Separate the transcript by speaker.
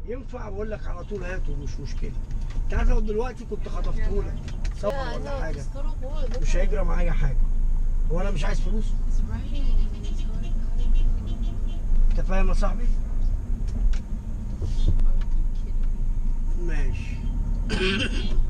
Speaker 1: ينفع بقول لك على طول هاته مش مشكله. انت عارف لو دلوقتي كنت خطفته لك صفر ولا حاجه مش هيجرى معايا حاجه. هو انا مش عايز فلوس؟ انت فاهم يا صاحبي؟ ماشي.